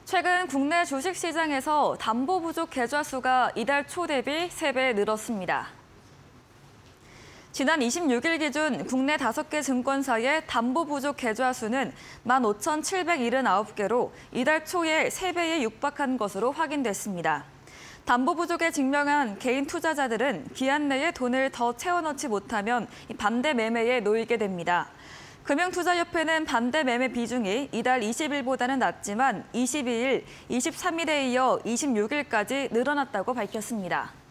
최근 국내 주식시장에서 담보 부족 계좌 수가 이달 초 대비 3배 늘었습니다. 지난 26일 기준 국내 5개 증권사의 담보 부족 계좌 수는 15,779개로 이달 초에 3배에 육박한 것으로 확인됐습니다. 담보 부족에 직면한 개인 투자자들은 기한 내에 돈을 더 채워넣지 못하면 반대 매매에 놓이게 됩니다. 금융투자협회는 반대 매매 비중이 이달 20일보다는 낮지만 22일, 23일에 이어 26일까지 늘어났다고 밝혔습니다.